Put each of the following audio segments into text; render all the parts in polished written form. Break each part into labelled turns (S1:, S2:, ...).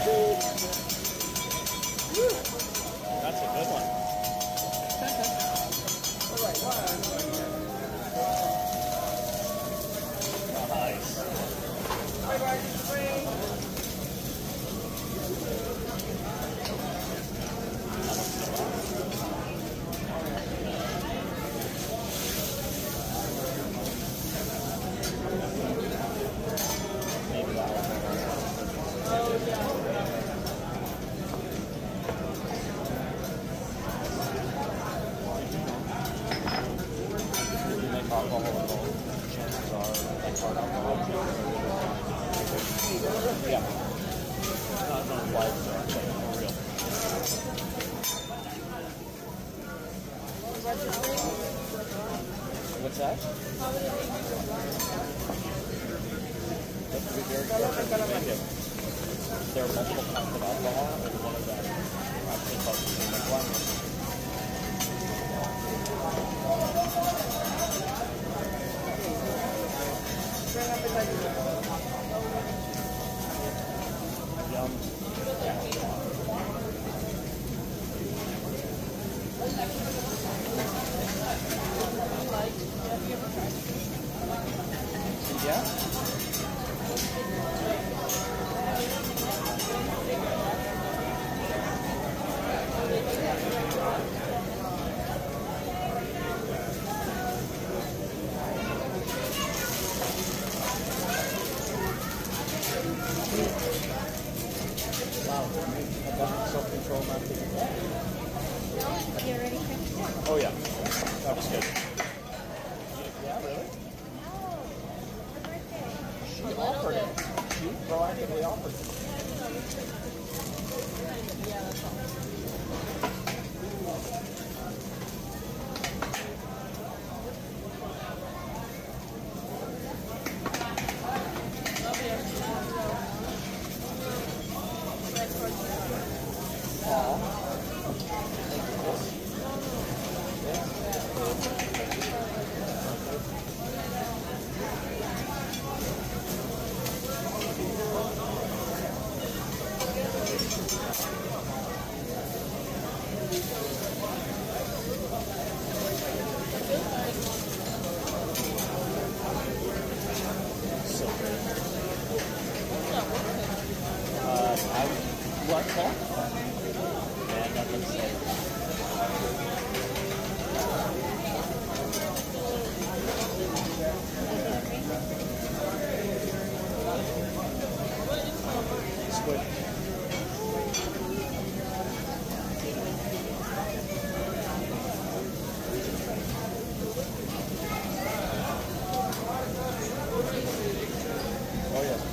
S1: That's a good one. What's that? There are multiple kinds of alcohol, and one of them actually called the Yum. Yeah? Wow, self-control not taking that.
S2: You ready?
S1: Oh yeah, that was good. Yeah, really? She offered it. She proactively offered it.
S2: Yeah, that's all.
S1: What? And nothing said. Squid. Oh yeah.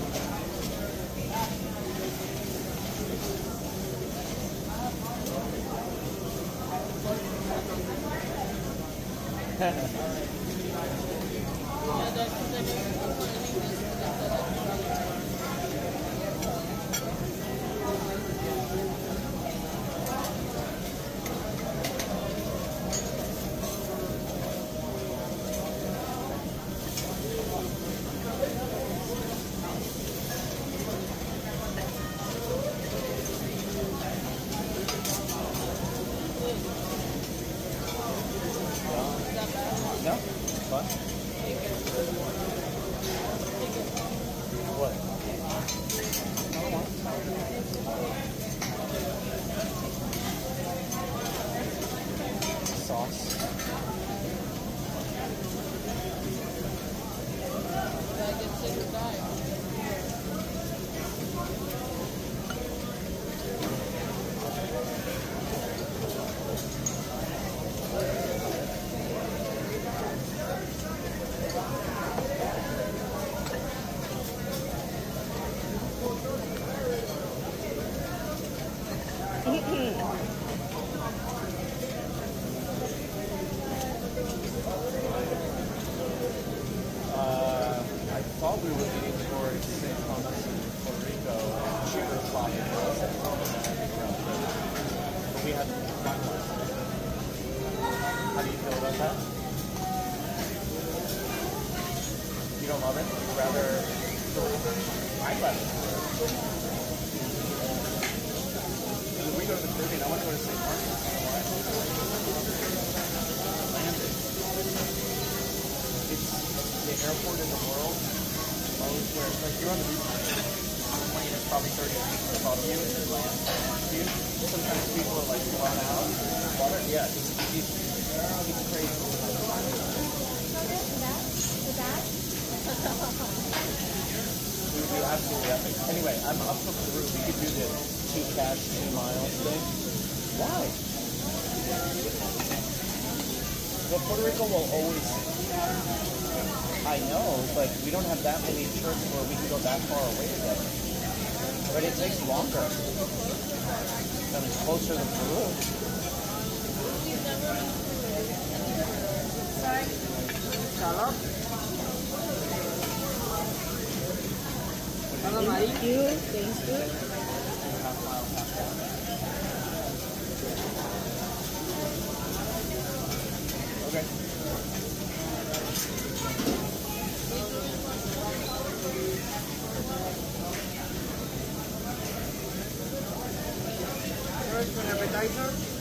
S1: No? Fun? What? Sauce. I thought we were leaning towards St. Thomas and Puerto Rico and cheaper spot in St. Thomas and but we hadn't finalized it. How do you feel about that? You don't love it? You'd rather... I love it. mean, I want to go to St. Martin. Landed. It's the airport in the world. Most where, like, you're on the plane is probably 30 feet above you and you land. Sometimes people are like run out. Water, yeah, it's crazy. We would be absolutely epic. Anyway, I'm up for Peru. We could do the 2 cash, 2 miles thing. Why? Well, Puerto Rico will always. I know, but we don't have that many trips where we can go that far away together. But it takes longer. And it's closer to Peru.
S3: Salad.
S2: Thank you. Thank you.
S1: Okay.
S3: First an appetizer.